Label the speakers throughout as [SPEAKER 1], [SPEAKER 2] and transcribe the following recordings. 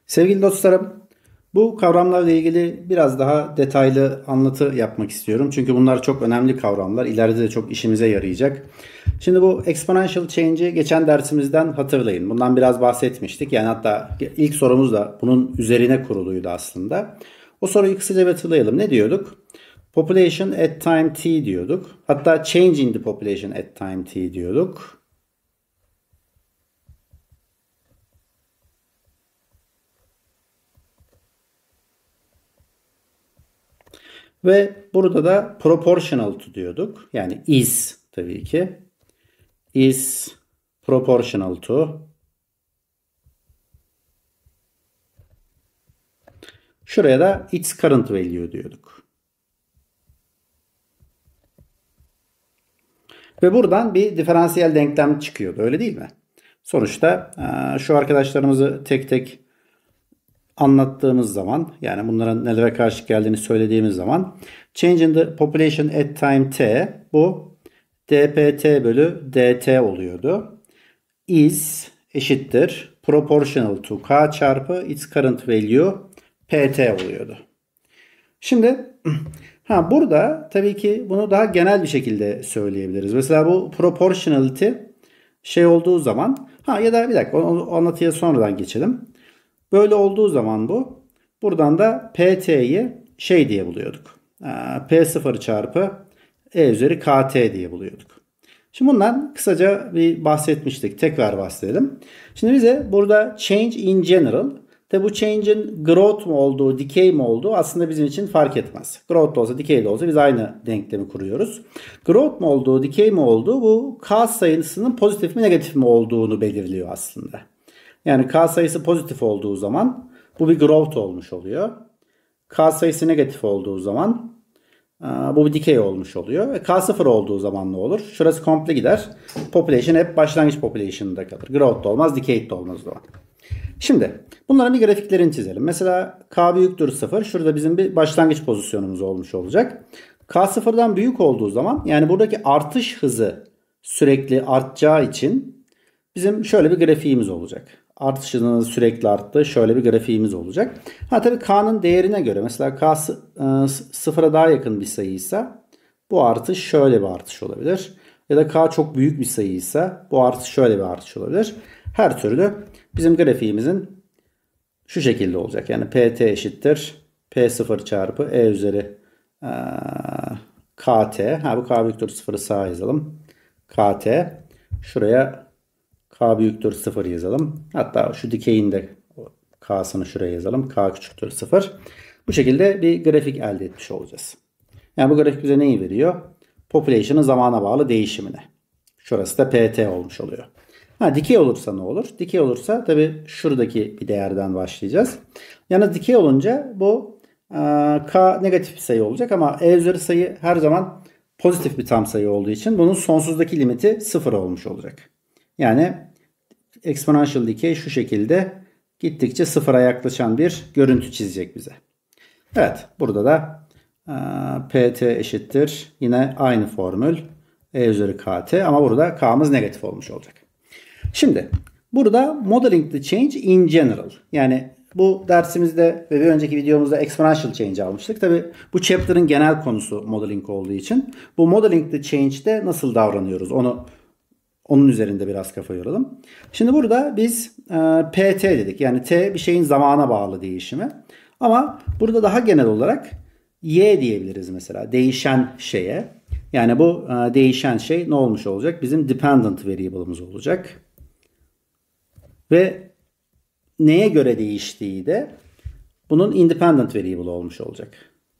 [SPEAKER 1] Sevgili dostlarım, bu kavramlarla ilgili biraz daha detaylı anlatı yapmak istiyorum. Çünkü bunlar çok önemli kavramlar. İleride de çok işimize yarayacak. Şimdi bu exponential change'i geçen dersimizden hatırlayın. Bundan biraz bahsetmiştik. Yani hatta ilk sorumuz da bunun üzerine kuruluydu aslında. O soruyu kısaca bir hatırlayalım. Ne diyorduk? Population at time t diyorduk. Hatta change in the population at time t diyorduk. Ve burada da proportional to diyorduk. Yani is tabii ki. Is proportional to. Şuraya da its current value diyorduk. Ve buradan bir diferansiyel denklem çıkıyordu. Öyle değil mi? Sonuçta şu arkadaşlarımızı tek tek anlattığımız zaman, yani bunların nelere karşı geldiğini söylediğimiz zaman, change in the population at time t, bu dpt bölü dt oluyordu. Is eşittir proportional to k çarpı its current value pt oluyordu. Şimdi burada tabii ki bunu daha genel bir şekilde söyleyebiliriz. Mesela bu proportionality şey olduğu zaman, ya da bir dakika, o anlatıya sonradan geçelim. Böyle olduğu zaman buradan da pt'yi şey diye buluyorduk. P0 çarpı e üzeri kt diye buluyorduk. Şimdi bundan kısaca bir bahsetmiştik. Tekrar bahsedelim. Şimdi bize burada change in general, de bu change'in growth mu olduğu, decay mi olduğu aslında bizim için fark etmez. Growth da olsa, decay de olsa biz aynı denklemi kuruyoruz. Growth mu olduğu, decay mi olduğu, bu k sayısının pozitif mi negatif mi olduğunu belirliyor aslında. Yani k sayısı pozitif olduğu zaman bu bir growth olmuş oluyor. K sayısı negatif olduğu zaman bu bir decay olmuş oluyor. Ve K0 olduğu zaman ne olur? Şurası komple gider. Population hep başlangıç population'da kalır. Growth da olmaz, decay de olmaz o zaman. Şimdi bunların bir grafiklerini çizelim. Mesela K büyüktür 0. Şurada bizim bir başlangıç pozisyonumuz olmuş olacak. K 0'dan büyük olduğu zaman, yani buradaki artış hızı sürekli artacağı için bizim şöyle bir grafiğimiz olacak. Artış hızının sürekli arttığı şöyle bir grafiğimiz olacak. Tabii K'nın değerine göre, mesela K sıfıra daha yakın bir sayıysa bu artış şöyle bir artış olabilir. Ya da K çok büyük bir sayıysa bu artış şöyle bir artış olabilir. Her türlü bizim grafiğimizin şu şekilde olacak. Yani PT eşittir P0 çarpı E üzeri KT. Bu K büyüktür 0'ı sağa yazalım. KT. Şuraya K büyüktür 0 yazalım. Hatta şu dikeyin de K'sını şuraya yazalım. K küçüktür 0. Bu şekilde bir grafik elde etmiş olacağız. Yani bu grafik bize neyi veriyor? Population'ın zamana bağlı değişimini. Şurası da PT olmuş oluyor. Dikey olursa ne olur? Dikey olursa tabii şuradaki bir değerden başlayacağız. Yani dikey olunca bu K negatif bir sayı olacak ama E üzeri sayı her zaman pozitif bir tam sayı olduğu için bunun sonsuzdaki limiti 0 olmuş olacak. Yani exponential decay şu şekilde gittikçe sıfıra yaklaşan bir görüntü çizecek bize. Evet, burada da PT eşittir yine aynı formül E üzeri KT, ama burada K'mız negatif olmuş olacak. Şimdi burada modeling the change in general, yani bu dersimizde ve bir önceki videomuzda exponential change almıştık. Tabi bu chapter'ın genel konusu modeling olduğu için bu modeling the change'de nasıl davranıyoruz onun üzerinde biraz kafa yoralım. Şimdi burada biz PT dedik. Yani T bir şeyin zamana bağlı değişimi. Ama burada daha genel olarak Y diyebiliriz mesela. Değişen şeye. Yani bu değişen şey ne olmuş olacak? Bizim dependent variable'ımız olacak. Ve neye göre değiştiği de bunun independent variable olmuş olacak.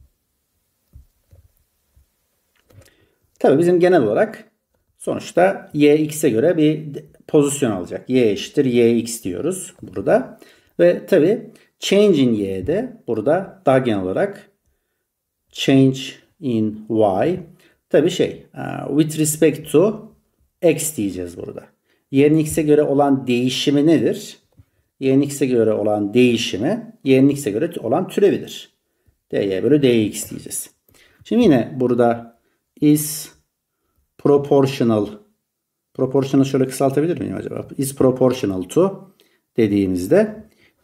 [SPEAKER 1] Tabii bizim genel olarak sonuçta y x'e göre bir pozisyon alacak. Y eşittir yx diyoruz burada. Ve tabii change in y'de burada daha genel olarak change in y, tabii with respect to x diyeceğiz burada. Y'nin x'e göre olan değişimi nedir? Y'nin x'e göre olan değişimi y'nin x'e göre olan türevidir. dy bölü dx diyeceğiz. Şimdi yine burada is proportional şöyle kısaltabilir miyim acaba? Is proportional to dediğimizde,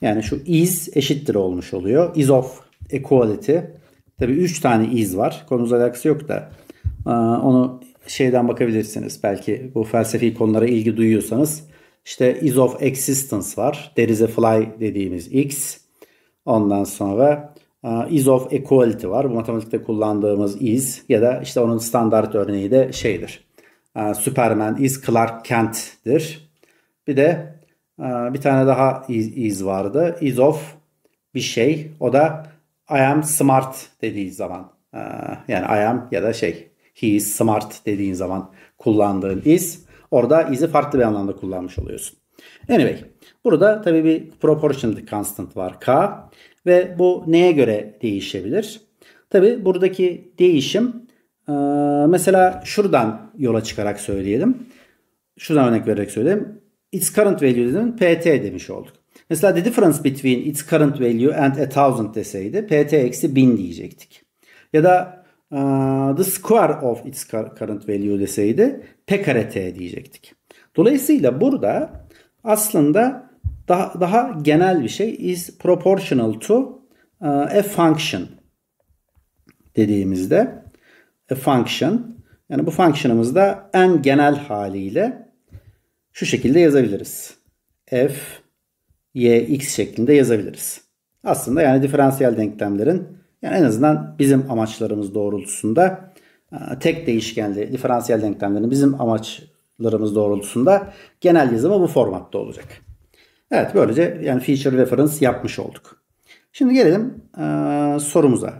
[SPEAKER 1] Yani şu is eşittir olmuş oluyor. Is of equality. Tabii 3 tane is var. Konumuzla alakası yok da onu şeyden bakabilirsiniz. Belki bu felsefi konulara ilgi duyuyorsanız. İşte is of existence var. There is a fly dediğimiz x. Ondan sonra is of equality var. Bu matematikte kullandığımız is ya da işte onun standart örneği de şeydir. Superman is Clark Kent'tir. Bir de bir tane daha is vardı. Is of bir şey. O da I am smart dediği zaman. Yani I am ya da şey he is smart dediğin zaman kullandığın is. Orada is'i farklı bir anlamda kullanmış oluyorsun. Anyway. Burada tabii bir proportionality constant var k. Ve bu neye göre değişebilir? Tabii buradaki değişim mesela şuradan yola çıkarak söyleyelim. Şuradan örnek vererek söyleyeyim. Its current value dedim, pt demiş olduk. Mesela the difference between its current value and 1000 deseydi pt eksi 1000 diyecektik. Ya da the square of its current value deseydi p kare t diyecektik. Dolayısıyla burada aslında daha genel bir şey is proportional to a function dediğimizde a function, yani bu function'ımız da en genel haliyle şu şekilde yazabiliriz. F, y, x şeklinde yazabiliriz. Aslında yani diferansiyel denklemlerin yani en azından bizim amaçlarımız doğrultusunda tek değişkenli diferansiyel denklemlerin bizim amaçlarımız doğrultusunda genel yazımı bu formatta olacak. Evet, böylece yani feature reference yapmış olduk. Şimdi gelelim sorumuza.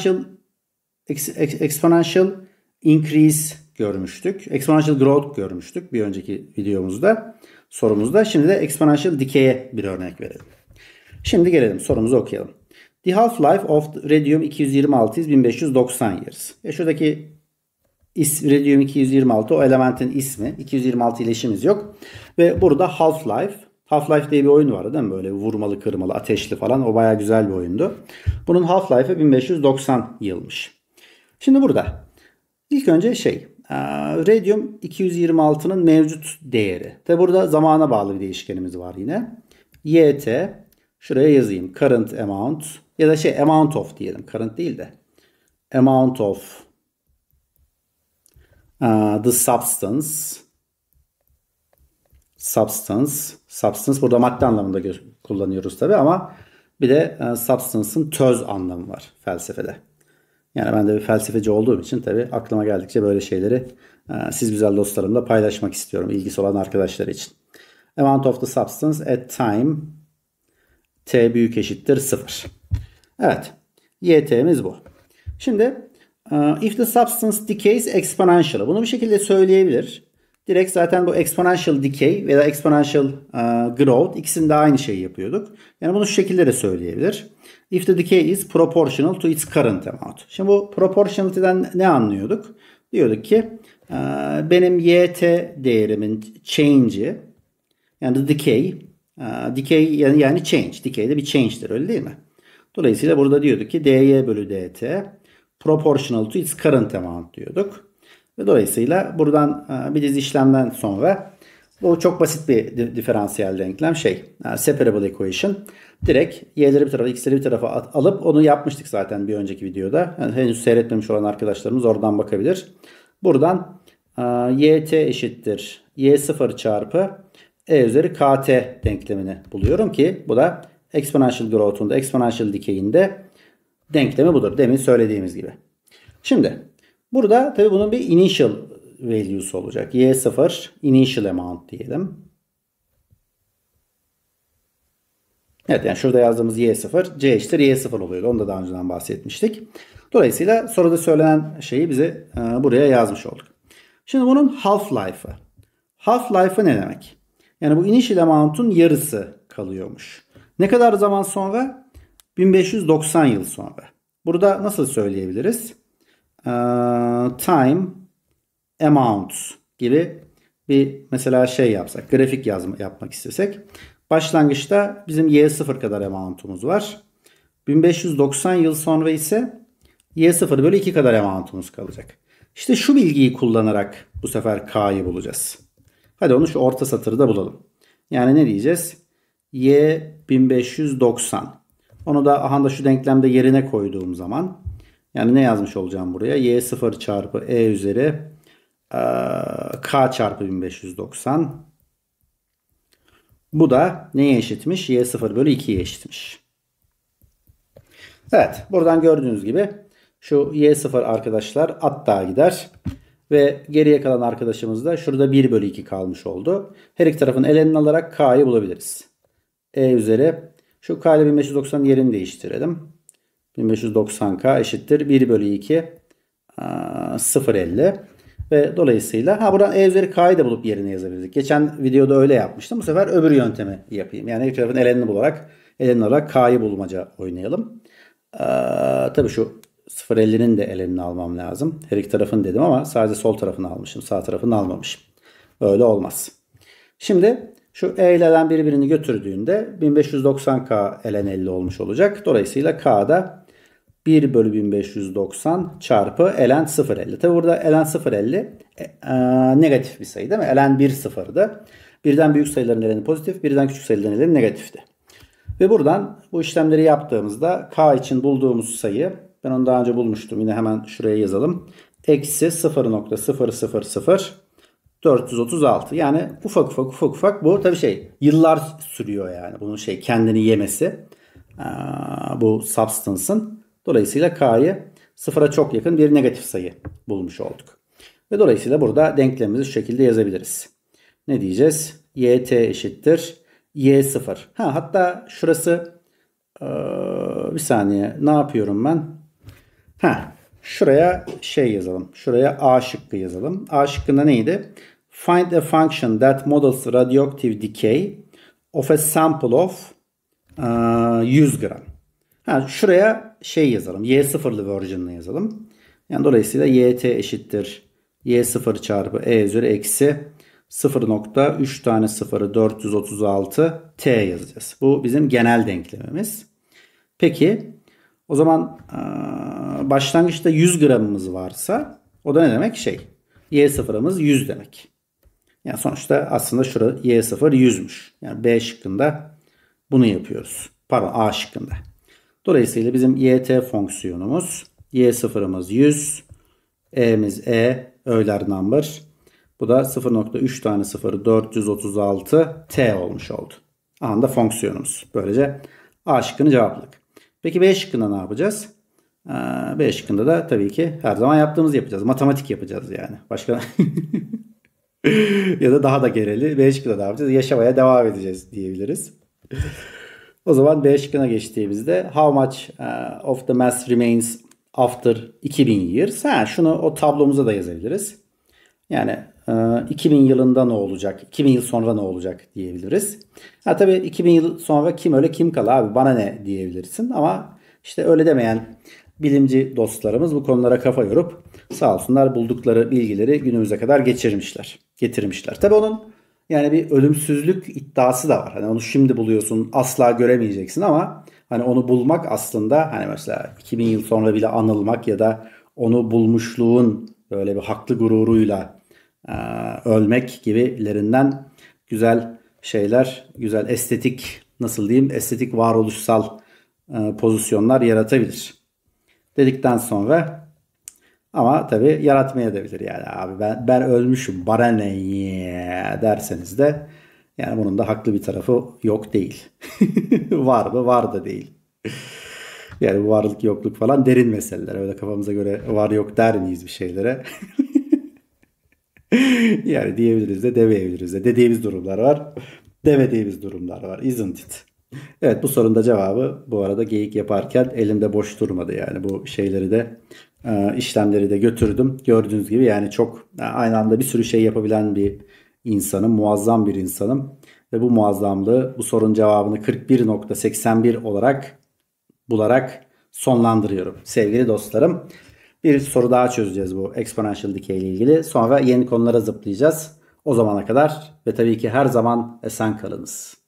[SPEAKER 1] Exponential increase görmüştük. Exponential growth görmüştük bir önceki videomuzda, sorumuzda. Şimdi de exponential decay'e bir örnek verelim. Şimdi gelelim sorumuzu okuyalım. The half-life of radium 226 is 1590 years. Şuradaki radium 226 o elementin ismi. 226 ile işimiz yok. Ve burada half-life. Half-Life diye bir oyun vardı değil mi? Böyle vurmalı, kırmalı, ateşli falan. O bayağı güzel bir oyundu. Bunun half-life'ı 1590 yılmış. Şimdi burada ilk önce Radium 226'nın mevcut değeri. Tabi burada zamana bağlı bir değişkenimiz var yine. YT, şuraya yazayım. Current amount ya da amount of diyelim. Current değil de. Amount of the substance burada madde anlamında kullanıyoruz tabi ama bir de substance'ın töz anlamı var felsefede. Yani ben de bir felsefeci olduğum için tabi aklıma geldikçe böyle şeyleri siz güzel dostlarımla paylaşmak istiyorum. İlgisi olan arkadaşlar için. Amount of the substance at time t büyük eşittir 0. Evet. YT'miz bu. Şimdi if the substance decays exponentially. Bunu bir şekilde söyleyebilir. Direkt zaten bu exponential decay veya exponential growth ikisinde aynı şeyi yapıyorduk. Yani bunu şu şekilde de söyleyebilir. If the decay is proportional to its current amount. Şimdi bu proportionality'den ne anlıyorduk? Diyorduk ki benim YT değerimin change'i yani the decay yani change. Decay de bir change'dir, öyle değil mi? Dolayısıyla burada diyorduk ki dy bölü dt proportional to its current amount diyorduk. Ve dolayısıyla buradan bir dizi işlemden sonra bu çok basit bir diferansiyel denklem separable equation. Direkt y'leri bir tarafa x'leri bir tarafa alıp onu yapmıştık zaten bir önceki videoda. Yani henüz seyretmemiş olan arkadaşlarımız oradan bakabilir. Buradan yt eşittir y0 çarpı e üzeri kt denklemini buluyorum ki bu da exponential growth'un da exponential decay'in de denklemi budur. Demin söylediğimiz gibi. Şimdi burada tabii bunun bir initial value'su olacak. Y0 initial amount diyelim. Evet, yani şurada yazdığımız Y0 C eşittir Y0 oluyordu. Onu da daha önceden bahsetmiştik. Dolayısıyla soruda söylenen şeyi bize buraya yazmış olduk. Şimdi bunun half-life'ı. Half-life'ı ne demek? Yani bu initial amount'un yarısı kalıyormuş. Ne kadar zaman sonra? 1590 yıl sonra. Burada nasıl söyleyebiliriz? Time amount gibi bir mesela yapsak, grafik yapmak istesek. Başlangıçta bizim Y0 kadar amount'umuz var. 1590 yıl sonra ise Y0 bölü 2 kadar amount'umuz kalacak. İşte şu bilgiyi kullanarak bu sefer K'yı bulacağız. Hadi onu şu orta satırda bulalım. Yani ne diyeceğiz? y 1590. Onu da aha da şu denklemde yerine koyduğum zaman yani ne yazmış olacağım buraya? Y0 çarpı e üzeri k çarpı 1590. Bu da neye eşitmiş? Y0 bölü 2'ye eşitmiş. Evet. Buradan gördüğünüz gibi şu Y0 arkadaşlar hatta gider. Ve geriye kalan arkadaşımız da şurada 1 bölü 2 kalmış oldu. Her iki tarafın elenini alarak K'yı bulabiliriz. E üzeri şu K ile 1590 yerini değiştirelim. 1590K eşittir 1 bölü 2 0,50. Ve dolayısıyla buradan E üzeri K'yı da bulup yerine yazabilirdik. Geçen videoda öyle yapmıştım. Bu sefer öbür yöntemi yapayım. Yani her tarafın elenini alarak K'yı bulmaca oynayalım. Tabii şu 0,50'nin de elenini almam lazım. Her iki tarafını dedim ama sadece sol tarafını almışım. Sağ tarafını almamışım. Öyle olmaz. Şimdi şu E ile elen birbirini götürdüğünde 1590K elen 50 olmuş olacak. Dolayısıyla K'da 1 bölü 1590 çarpı elen 0,50. Tabi burada elen 0,50 negatif bir sayı değil mi? Elen 1 sıfırdı. Birden büyük sayıların eleni pozitif, birden küçük sayıların eleni negatifti. Ve buradan bu işlemleri yaptığımızda K için bulduğumuz sayı, ben onu daha önce bulmuştum. Yine hemen şuraya yazalım. Eksi 0,000 436. Yani ufak bu tabii yıllar sürüyor yani bunun kendini yemesi. Bu substance'ın. Dolayısıyla K'yı sıfıra çok yakın bir negatif sayı bulmuş olduk. Ve dolayısıyla burada denklemimizi şu şekilde yazabiliriz. Ne diyeceğiz? YT eşittir Y0. Hatta şurası bir saniye ne yapıyorum ben? Şuraya yazalım. Şuraya A şıkkı yazalım. A şıkkında neydi? Find a function that models radioactive decay of a sample of 100 gram. Şuraya yazalım. Y0'lı version'ını yazalım. Yani dolayısıyla YT eşittir Y0 çarpı E üzeri eksi 0,3 tane 0'ı 436 T yazacağız. Bu bizim genel denklemimiz. Peki o zaman başlangıçta 100 gramımız varsa o da ne demek? Y0'ımız 100 demek. Yani sonuçta aslında şurada Y0 100'müş. Yani B şıkkında bunu yapıyoruz. Pardon A şıkkında. Dolayısıyla bizim YT fonksiyonumuz Y0'ımız 100. E'miz Euler number. Bu da 0,3 tane 0'ı 436 T olmuş oldu. Anda fonksiyonumuz. Böylece A şıkkını cevapladık. Peki B şıkkında ne yapacağız? B şıkkında da tabii ki her zaman yaptığımızı yapacağız. Matematik yapacağız yani. Başka ya da daha da gereli B şıkkında ne yapacağız? Yaşamaya devam edeceğiz diyebiliriz. O zaman B şıkkına geçtiğimizde how much of the mass remains after 2000 years? Şunu o tablomuza da yazabiliriz. Yani 2000 yılında ne olacak? 2000 yıl sonra ne olacak diyebiliriz. Tabii 2000 yıl sonra kim öyle kim kal abi bana ne diyebilirsin. Ama öyle demeyen bilimci dostlarımız bu konulara kafa yorup sağ olsunlar buldukları bilgileri günümüze kadar getirmişler. Tabii onun yani bir ölümsüzlük iddiası da var. Onu şimdi buluyorsun asla göremeyeceksin ama onu bulmak aslında mesela 2000 yıl sonra bile anılmak ya da onu bulmuşluğun böyle bir haklı gururuyla ölmek gibilerinden güzel şeyler, güzel estetik estetik varoluşsal pozisyonlar yaratabilir. Dedikten sonra ama tabii yaratmayabilir yani abi ben ölmüşüm bana ne derseniz de yani bunun da haklı bir tarafı yok değil. Var mı? Var da değil. Yani bu varlık yokluk falan derin meseleler. Öyle kafamıza göre var yok der miyiz bir şeylere? Yani diyebiliriz de demeyebiliriz de. Dediğimiz durumlar var. Demediğimiz durumlar var. Isn't it? Evet bu sorunun da cevabı bu arada geyik yaparken elimde boş durmadı. Yani bu şeyleri de işlemleri de götürdüm. Gördüğünüz gibi yani çok aynı anda bir sürü şey yapabilen bir insanım. Muazzam bir insanım. Ve bu muazzamlığı bu sorunun cevabını 41,81 olarak bularak sonlandırıyorum. Sevgili dostlarım bir soru daha çözeceğiz bu exponential decay ile ilgili. Sonra yeni konulara zıplayacağız. O zamana kadar ve tabii ki her zaman esen kalınız.